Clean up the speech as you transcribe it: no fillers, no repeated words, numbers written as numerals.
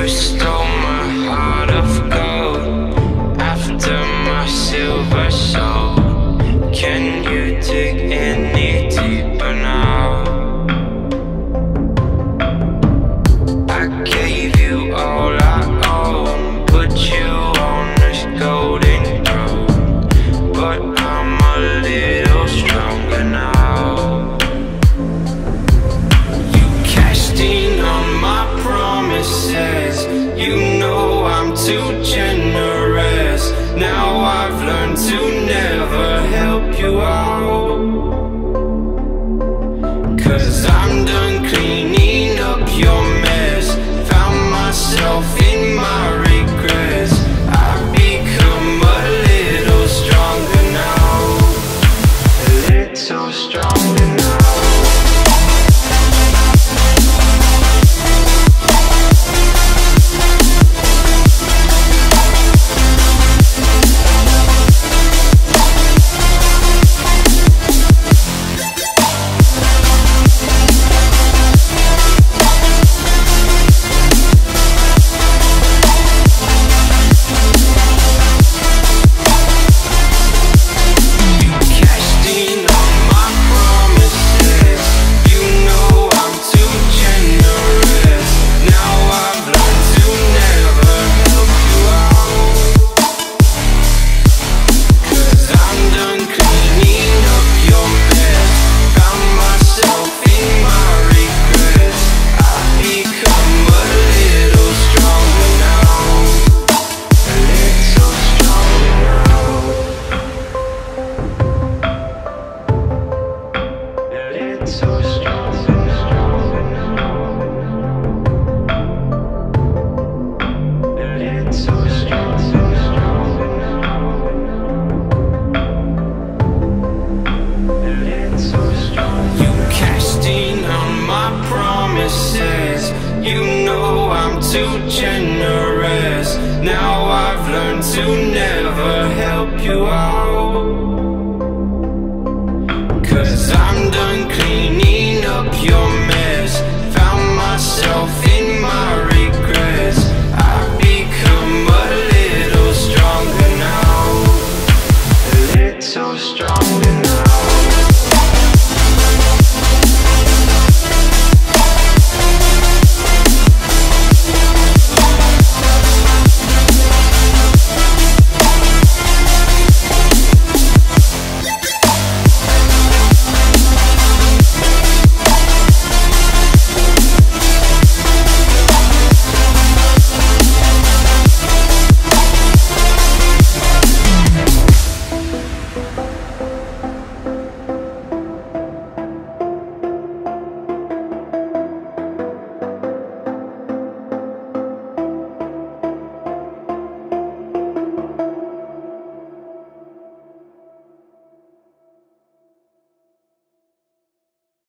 stole my heart of gold after my silver soul. Can you dig any deeper now? I gave you all I own, put you on this golden throne, but I'm a little stronger now. You cashed in on my promises, you know I'm too generous. Now I've learned to never help you out, 'cause I'm done cleaning up your mess. Found myself in my regrets. I've become a little stronger now, a little stronger now. You know I'm too generous. Now I've learned to never help you out.